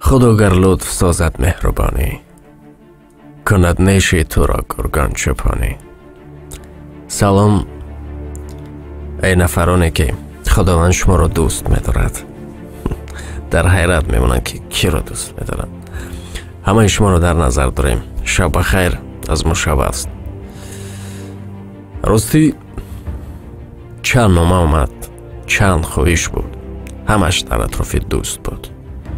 خدا گر لطف سازد مهربانی، کند نیش تو را گرگان چپانی. سلام ای نفرانی که خداوند شما را دوست می‌دارد. در حیرت میمونن که کی را دوست می‌دارن. همه شما را در نظر داریم. شب بخیر از ما شب است. راستی چند نامه اومد، چند خواهش بود، همش در اطراف دوست بود.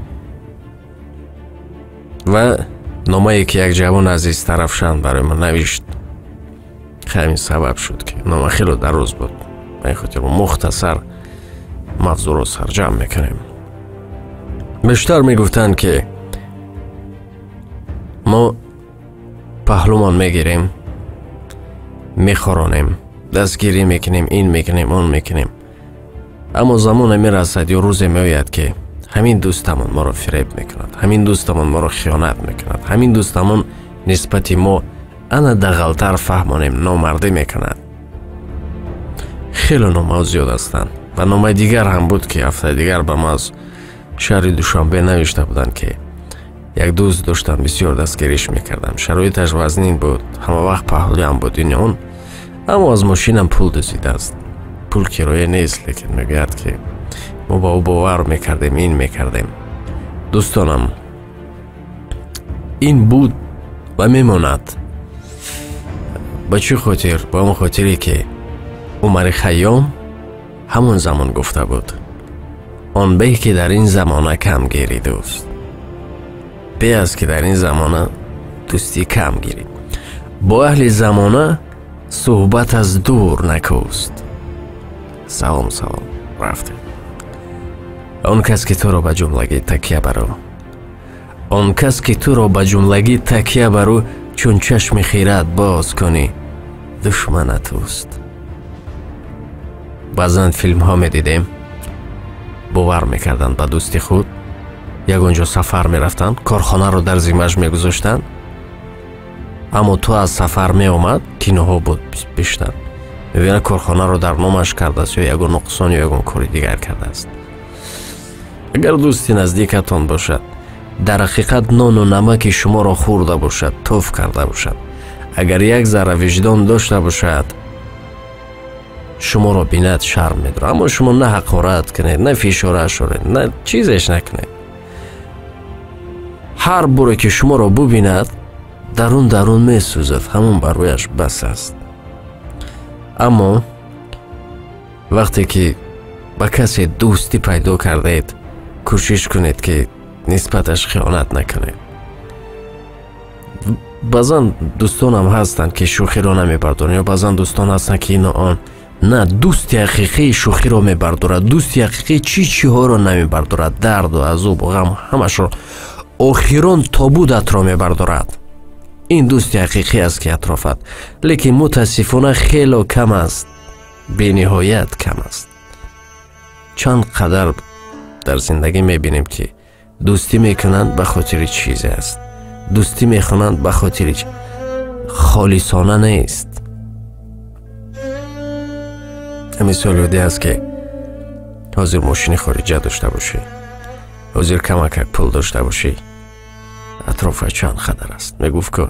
و نامه‌ای که یک جوان عزیز طرفشان برای من نوشت، همین سبب شد که نامه خیلی دراز بود. به این خاطر مختصر موضوع رو سرجم میکنیم. بیشتر میگفتن که ما پهلومان میگیریم، میخورانیم، دستگیری میکنیم، این میکنیم، اون میکنیم، اما زمان میرسد یا روز میآید که همین دوستمون ما رو فریب میکند، همین دوستمون ما رو خیانت میکند، همین دوستمون نسبت ما انا دغلتر فهمانیم نامردی میکند. خیلی نامه زیاد هستند و نامه دیگر هم بود که هفته دیگر به ما از شهر دوشنبه نوشته بودند که یک دوست داشتن بسیار دستگیریش میکردم، شرایطش وزنین بود، همه وقت پهلوی هم بود این اون، اما از ماشینم پول دزدیده است. پول کرایه نیست، لیکن میگوید که ما با او باور میکردیم، این میکردیم. دوستانم این بود و میماند. با چه خاطر؟ با اون خاطری که عمر خیام همون زمان گفته بود آن به که در این زمانه کم گیری دوست، به است که در این زمانه دوستی کم گیری، با اهل زمانه صحبت از دور نکوست. سلام رفته. آن کس که تو را به جملگی تکیه برو، آن کس که تو را به جملگی تکیه برو، چون چشم خیرت باز کنی دشمن توست. بعضن فیلم ها می دیدیم باور میکردن به دوستی خود، یک اونجا سفر میرفتن، کارخانه رو در ذمه‌اش میگذاشتن، اما تو از سفر می اومد کینوها بود بیشتر، میبینه کارخانه رو در نامش کرده است یا یگون نقصان یا یگون کاری دیگر کرده است. اگر دوستی نزدیکتان باشد، در حقیقت نان و نمک شما را خورده باشد، توف کرده باشد، اگر یک ذره وجدان داشته باشد، شما را بیند شرم میداره، اما شما نه حقارت کنید، نه فشارش کنید، نه چیزش نکنید. هر باره که شما را ببیند درون میسوزد، همون برویش بس است. اما وقتی که با کسی دوستی پیدا کردید، کوشش کنید که نسبتش خیانت نکنید. بعضا دوستان هم هستند که شوخی را نمیبردارن، یا بعضا دوستان هستند که اینا آن نه، دوست حقیقی شوخی را میبردارد، دوست حقیقی چی ها را نمیبردارد، درد و عذاب و غم همش را آخران تابودت را میبردارد. این دوست حقیقی است که اطرافت، لیکن متاسفانه خیلی کم است، بی نهایت کم است. چند قدر در زندگی میبینیم که دوستی میکنند به خاطر چیزی است، دوستی میکنند به خاطر خالصانه نیست. مثال یادی است که حاضر ماشین خارجه داشته باشی، حاضر کمک پول داشته باشی، اطرافت چند خطر است. میگفت که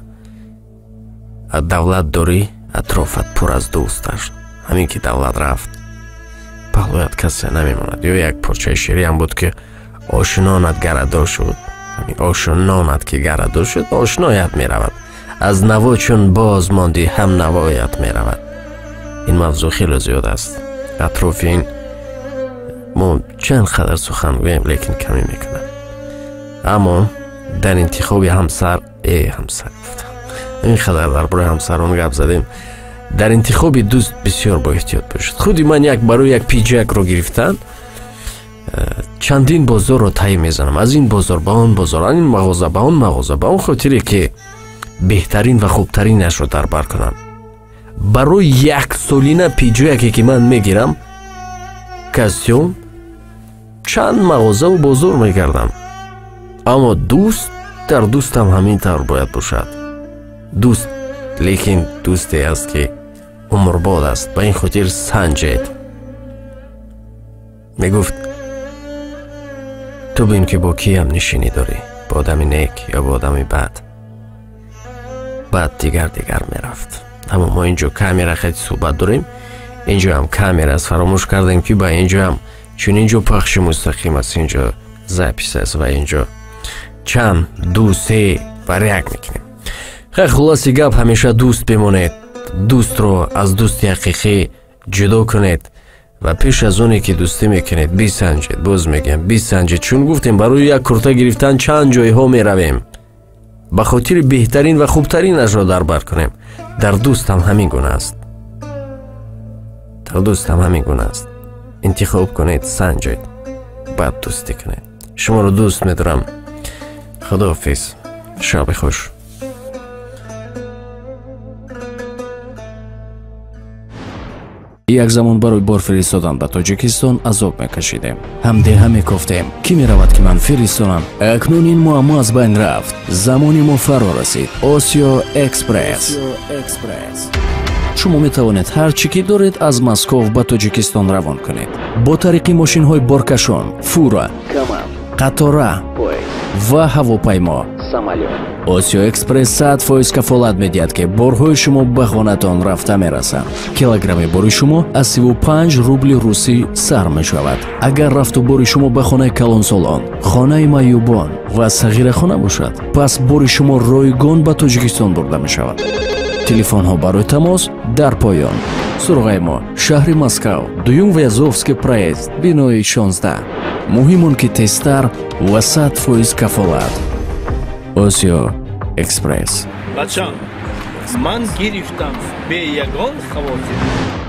دولت داری، اطرافت پر از دوست است. همین که دولت رفت پهلویت کسی نمیماند. یا یک پرچه شعری هم بود که آشنانت گردار شد، همین آشنانت که گردار شد آشنایت میرود، از نوا چون باز ماندی هم نوایت میرود. این موضوع خیلی زیاد است. اطراف این ما چند خدر سخن گوییم لیکن کمی میکنم. اما در انتخاب همسر این خدر در برای همسران گپ زدیم. در انتخاب دوست بسیار با احتیاط باشید. خودی من برای یک پیجک رو گرفتن، چندین بازار رو طی میزنم، از این بازار به اون بازار، این مغازه به اون مغازه، به اون خاطری که بهترین و خوبترینش رو در بر کنم. برای یک سالینه پیجویکی که من میگیرم کاستیوم چند مغازه و بازار میگردم، اما دوست در دوستم همین طور باید باشد. دوست لیکن دوستی است که عمرباد است، به این خاطر سنجید. میگفت تو بین که با کی هم نشینی داری، با آدمی نیک یا با آدمی بد. بعد دیگر میرفت. اما ما اینجا کامیرا خیلی صحبت داریم، اینجا هم کامیرا از فراموش کردیم که با اینجا هم چون اینجا پخش مستقیم است، اینجا زپیس است و اینجا چند دو سه و ریک میکنیم. خیلی خلاصی گپ همیشه دوست بمونید، دوست رو از دوست حقیقی جدا کنید و پیش از اونی که دوستی میکنید بیسنجید. باز میگم بیسنجید، چون گفتیم برای یک کرتا گرفتن چند جای ها میرویم، به خاطر بهترین و خوبترین اش را در بر کنیم. در دوست هم همین گونه است، در دوست هم همین گونه است. انتخاب کنید، سنجید، بعد دوستی کنید. شما رو دوست میدارم. خداحافظ، شب خوش. یک زمان برای بار فرستادن به تاجیکستان عذاب میکشیدیم. همدیگه میگفتیم کی میرود که من فرستانم. اکنون این معما از بین رفت. زمانی ما فرا رسید. آسیا اکسپرس. شما میتوانید هر چی که دارید از مسکو به تاجیکستان روان کنید با طریق ماشین های بارکشان، فورا، قطاره و هواپیما. آسیا اکسپرس 100% کفالت میدهد که بارهای شما به خانه‌تان رفته میرسند. کیلوگرم بار شما از 35 روبل روسی سر می شود. اگر رفت و بار شما به خانه کلانسولان، خانه مایوبان و صغیر خانه باشد، پس بار شما رایگان به تاجیکستان برده می شود. تلفن ها برای تماس در پایان. سراغ ما شهر مسکو، دوم ویازوفسکی پرویزد، بینای 16. مهم که تستر و 100% کفالت. آسیا اکسپرس. بچه‌ها، من گرفتم به یگان خواص